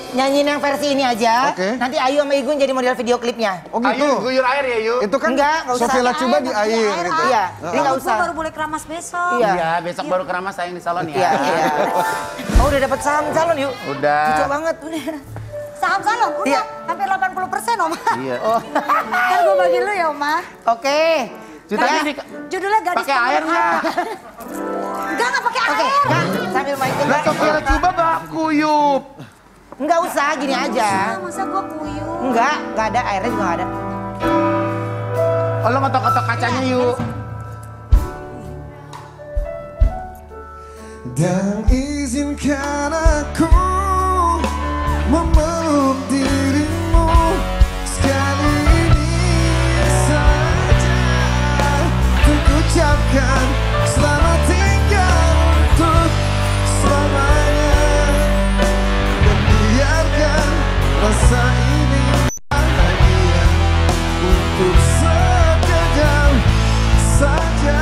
nyanyiin yang versi ini aja. Oke. Nanti Ayu sama Igun jadi model video klipnya. Oh gitu. Ayo guyur air ya yuk. Itu kan Enggak usah. Sofia Lacuba di air gitu. Iya, jadi nggak usah. Baru boleh keramas besok. Iya, besok baru keramas sayang di salon ya. Iya, iya. Oh udah dapat saham salon yuk. Udah. Cocok banget. Udah. Saham salon udah Iya. hampir 80% Oma. Iya. Oh. Kan gue bagi lu ya Oma. Oke. Ceritanya di Judulnya gadis pakai air nggak? Enggak pakai Oke, air. Kak, sambil main Lah Sofia Lacuba baku yuk. Enggak usah, gini aja. Masa gue kuyup. Enggak ada airnya juga nggak ada. Oh, lo ngetok-ngetok kacanya yuk. Dan izinkan aku memeluk dirimu sekali ini saja. Untuk ucapkan selamat tinggal untuk selamanya. Dan biarkan rasa ini bahagia untuk sekejap saja.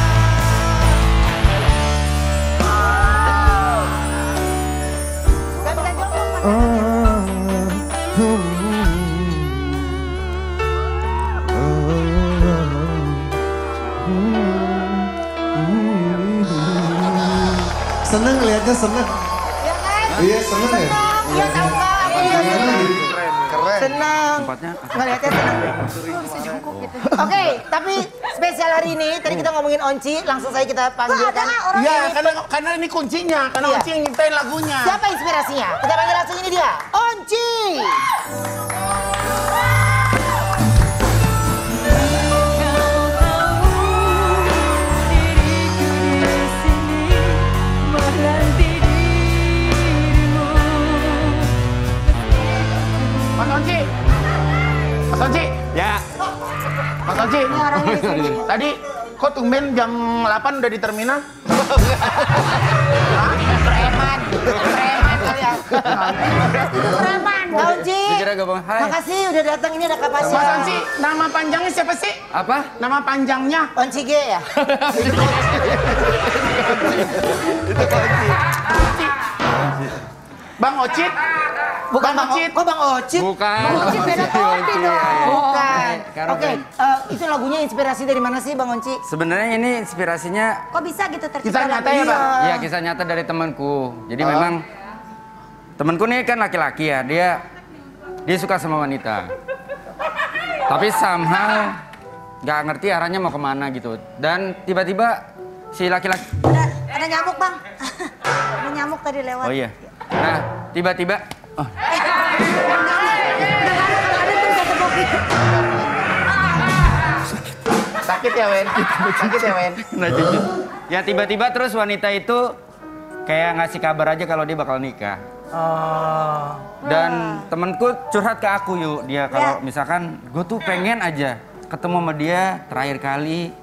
Seneng lihatnya seneng. Ya kan? Iya seneng ya. Iya tahu nggak? Aku juga seneng. Keren. Senang. Ngeliatnya senang. Oke, tapi spesial hari ini tadi kita ngomongin Onci, langsung saja kita panggilkan. Iya, karena ini kuncinya, karena Iya. Onci yang nyiptain lagunya. Siapa inspirasinya? Kita panggil langsung ini dia, Onci. Mas Onci. Mas Onci. Ya. Mas Onci. Tadi kok tumben jam 8 udah di terminal? Preman kali ya. Preman, Kak Onci. Kira Gabung. Hai. Makasih udah datang, ini ada kapasnya. Mas Onci, nama panjangnya siapa sih? Apa? Nama panjangnya? Onci G ya? Bang Ocit? Bukan Bang Ocit. Kok Bang Ocit? Bukan. Onci beda kopi dong. Bukan. Karo Oke, band. itu lagunya inspirasi dari mana sih Bang Onci? Sebenarnya ini inspirasinya Kok bisa gitu tercipta Kisah nyata ya, lagu? Bang? ya kisah nyata dari temanku. Jadi memang temanku ini kan laki-laki ya, dia suka sama wanita. Tapi somehow nggak ngerti arahnya mau kemana gitu. Dan tiba-tiba si laki-laki, Ada nyamuk Bang. Ada nyamuk tadi lewat. oh iya. Nah tiba-tiba, oh, Sakit ya, Wen? Sakit ya, Wen? kena jujur. Ya tiba-tiba terus wanita itu kayak ngasih kabar aja kalau dia bakal nikah. Oh. Dan temenku curhat ke aku yuk, dia kalau misalkan gue tuh pengen aja ketemu sama dia terakhir kali,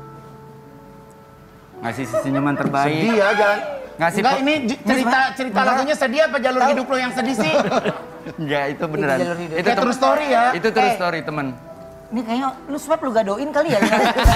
ngasih senyuman terbaik. Sedih ya, jalan. Ngasih Enggak, ini cerita lagunya sedih apa jalur hidup lo yang sedih sih? Enggak, itu beneran. jalur hidup. Kayak true story ya? Itu true story temen. Ini kayaknya lu swab lu gadoin kali ya?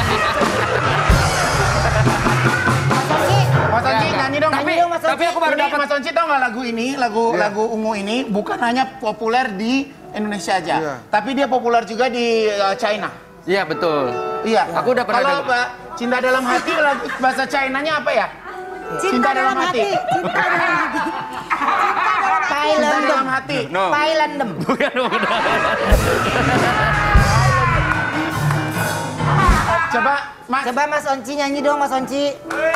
Mas Onci nyanyi dong. Tapi, Nyanyi dong, Mas tapi aku baru Ini dapat. Mas Onci tau nggak lagu ini, lagu Ungu ini bukan hanya populer di Indonesia aja, Iya. tapi dia populer juga di China. Iya betul. Iya. Aku udah pernah Kalau dengar. apa? Cinta dalam hati bahasa Chinanya apa ya? Cinta dalam hati. Cinta dalam hati. Cinta dalam hati. No. Thailandem. Bukan, bukan. Coba Mas. Coba Mas Onci nyanyi dong Mas Onci.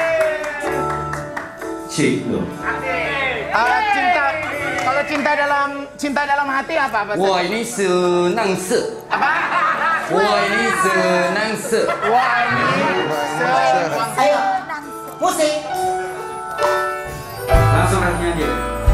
Kalau cinta dalam hati apa bahasa? 我ini senang se. Apa? 我ini senang se. Wah ini. Ayo, musik. Langsung nyanyi aja.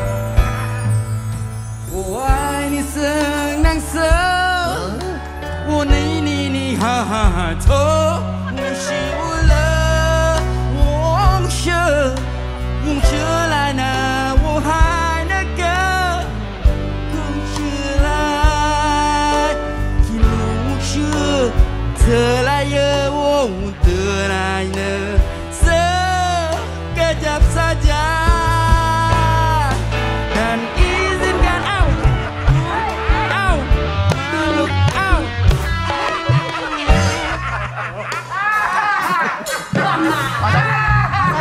我爱你 senang se. 我你哈哈哈头，我是我了，我是我是来呢，我还那个，我是来，今天我是得来也我得来呢，sekejap saja dan izinkan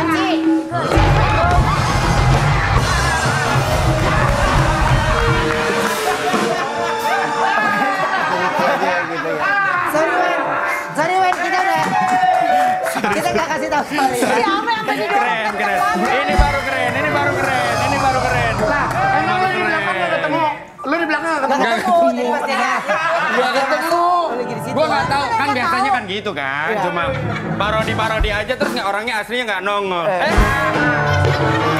Onci. Sorry Wen, kita udah. Kita nggak kasih tahu sorry. Siapa yang tadi Keren, keren. Ini baru keren, ini baru keren, ini baru keren. Lah, emang lu di belakang nggak ketemu? Lu di belakang nggak ketemu? Nggak ketemu, jadi pasti nggak. Gua ketemu. Lagi di situ. Gua nggak tahu kan biasanya kan gitu kan. Iya. Cuma parodi-parodi aja terus nggak orangnya aslinya nggak nongol.